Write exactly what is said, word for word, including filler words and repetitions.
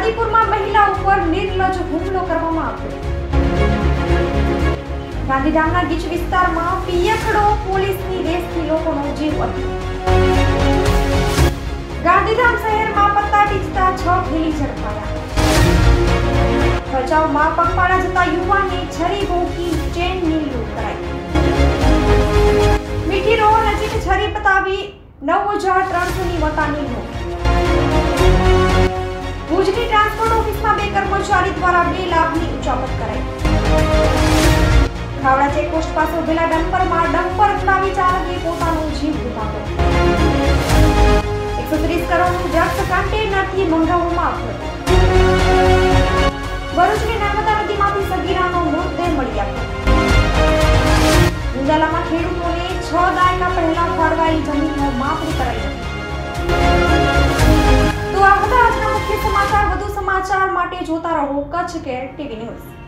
ગાંધીપુરમાં મહિલા ઉપર નિર્લજ્જ હુમલો કરવામાં આવ્યો। ગાંધીધામના ગીચ વિસ્તારમાં પિયખડો પોલીસની રેસથી લોકોનો જીવ બચ્યો। ગાંધીધામ શહેરમાં પત્તા ટીચતા છ થેલી ઝડપાયા। ભચાઉમાં પગપાળા જતા યુવાનને છરી ભોંકી ચેનની લૂંટ કરાઈ। મીઠી રોડ નજીક છરી પતાવી નવ હજાર ત્રણસો ની વટાની લૂંટ। ભુજની ટ્રાન્સપોર્ટ ઓફિસમાં બે કર્મચારી દ્વારા બે લાખની ઉચાપત કરાઈ। ખાવડા ચેકપોસ્ટ પાસે ઉભેલા ડમ્પરમાં ડમ્પર ઉડાવી ચાલકે પોતાનો જીવ ગુમાવ્યો। એકસો ત્રીસ કરોડનું ડ્રગ્સ કન્ટેનરથી મંગાવવામાં આવ્યું। ભરૂચની નર્મદા નદીમાંથી સગીરાનો મૃતદેહ મળી આવ્યો। ઉંજાલામાં ખેડૂતોને છ દાયકા પહેલા ફાળવાયેલી જમીનનો માપણી કરાઈ હતી। તો આ હતા આજના મુખ્ય સમાચાર। વધુ સમાચાર માટે જોતા રહો કચ્છ કેર ટીવી ન્યૂઝ।